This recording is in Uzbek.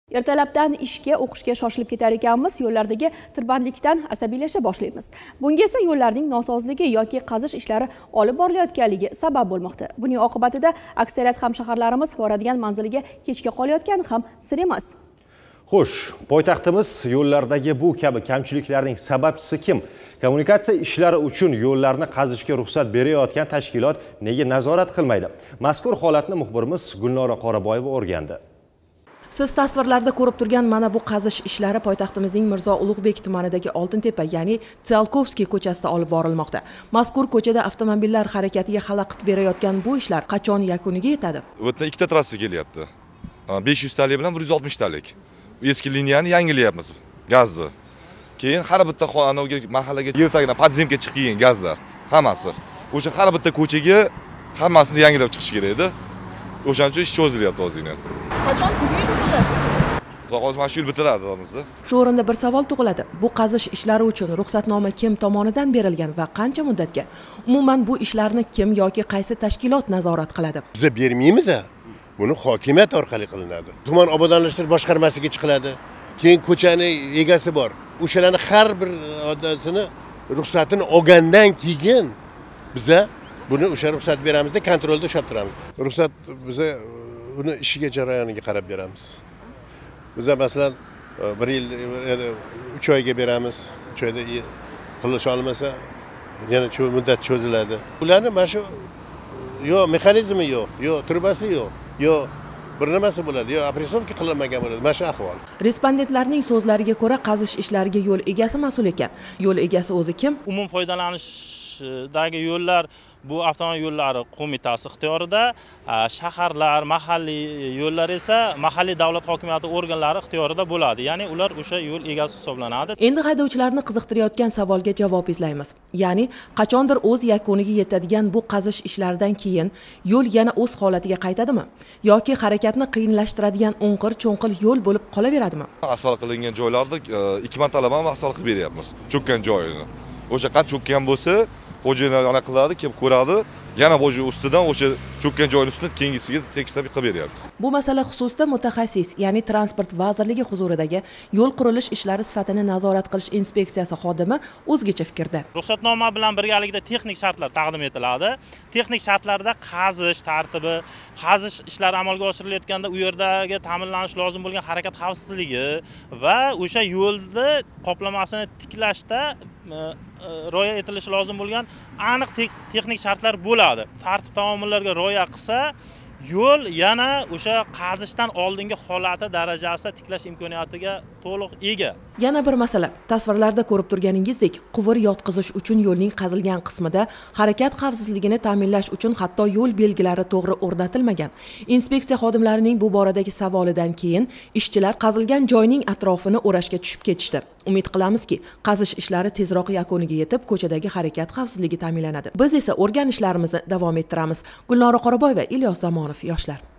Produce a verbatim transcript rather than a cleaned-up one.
Ertalabdan ishga, o'qishga shoshilib ketar ekanmiz, yo'llardagi tirbandlikdan asabiylasha boshlaymiz. Bunga esa yo'llarning nosozligi yoki qazish ishlari olib borilayotganligi sabab bo'lmoqda. Buning oqibatida aksariyat hamshaharlarimiz boradigan manziliga kechga qolayotgani ham sir emas. Xo'sh, poytaxtimiz yo'llardagi bu kabi kamchiliklarning sababchisi kim? Kommunikatsiya ishlari uchun yo'llarni qazishga ruxsat berayotgan tashkilot nega nazorat qilmaydi? Mazkur holatni muxbirimiz Gulnora Qoraboyeva o'rgandi. Siz tasvirlarda ko'rib turgan mana bu qazish ishlari poytaxtimizning Mirzo Ulug'bek tumanidagi Oltintepa, ya'ni Tsiolkovskiy ko'chasida olib borilmoqda. Mazkur ko'chada avtomobillar harakatiga xalaqit berayotgan bu ishlar qachon yakuniga yetadi? O'tda ikkita trassa kelyapti. besh yuz talik bilan bir yuz oltmish talik. Eski liniyani yangilayapmiz, gazni. Keyin har bitta xonadonga, mahallaga, yer tagidan podzemga chiqqan gazlar, hammasi. O'sha har bitta ko'chaga hammasini yangilab chiqish kerak edi. O'shaning uchun ish cho'zilyapti hozirda. Qachon tugaydi bular? Hozir mana shu yil bitiradi o'zimizda. Shu o'rinda bir savol tug'iladi. Bu qazish ishlari uchun ruxsatnoma kim tomonidan berilgan va qancha muddatga? Umuman bu ishlarni kim yoki qaysi tashkilot nazorat qiladi? Biz bermaymiz-a? Buni hokimiyat orqali qilinadi. Tuman obodonlashtirish boshqarmasiga chiqiladi. Keyin ko'chani egasi bor. O'shalarni har bir odamsini ruxsatini olgandan keyin biza buni o'sha ruxsat beramizda, kontrolda ushlab turamiz. Ruxsat biza uni ishiga jarayoniga qarab beramiz. Biza masalan bir yil uch oyga beramiz. uch oyda qilish olmasa yana shu muddat cho'ziladi. Ularni mana shu yo mexanizmi yo'q, yo trubasi yo'q, yo bir nimasi bo'ladi, yo apresovka qilinmagan bo'ladi. Mana shu ahvol. Respondentlarning so'zlariga ko'ra qazish ishlariga yo'l egasi mas'ul ekan. Yo'l egasi o'zi kim? Umum foydalanish dagi yo'llar bu avtomobil yo'llari qo'mitasi ixtiyorida, shaharlar, mahalliy yo'llar esa mahalliy davlat hokimiyati organlari ixtiyorida bo'ladi. Ya'ni ular o'sha yo'l egasi hisoblanadi. Endi haydovchilarni qiziqtirayotgan savolga javob izlaymiz. Ya'ni qachondir o'z yakuniga yetadigan bu qazish ishlaridan keyin yo'l yana o'z holatiga qaytadimi? Yoki harakatni qiyinlashtiradigan o'nqir-cho'nqil yo'l bo'lib qolaveradimi? Asfalt qilingan joylarda ikki martalab ham asfalt qilib beryapmiz. Cho'kkan joyini. O'sha qancha cho'kkan bo'lsa, xo'jayinlar ana qiladi, kelib ko'radi, yana bo'ji ustidan o'sha cho'kkan joyning ustidan keyingisiga tekislab qilib beryapmiz. Bu masala xususida mutaxassis, ya'ni Transport vazirligi huzuridagi yo'l qurilish ishlari sifatini nazorat qilish inspeksiyasi xodimi o'zgacha fikrda. Ruxsatnoma bilan birgalikda texnik shartlar taqdim etiladi. Texnik shartlarda qazish tartibi, qazish ishlari amalga oshirilayotganda u yerdagi ta'minlanish lozim bo'lgan harakat xavfsizligi va o'sha yo'lni qoplamasini tiklashda rioya etilishi lozim bo'lgan aniq texnik shartlar bo'ladi. Tartib taomillarga rioya qilsa, yo'l yana o'sha qazishdan oldingi holati darajasida tiklash imkoniyatiga to'liq ega. Yana bir masala, tasvirlarda ko'rib turganingizdek, quvur yotqizish uchun yo'lning qazilgan qismida harakat xavfsizligini ta'minlash uchun hatto yo'l belgilari to'g'ri o'rnatilmagan. Inspeksiya xodimlarining bu boradagi savolidan keyin ishchilar qazilgan joyning atrofini o'rashga tushib ketishdi. Umid qilamizki, qazish ishlari tezroq yakuniga yetib, ko'chadagi harakat xavfsizligi ta'minlanadi. Biz esa o'rganishlarimizni davom ettiramiz. Gulnora Qoraboyeva, Ilyos Zamonov, Yoshlar.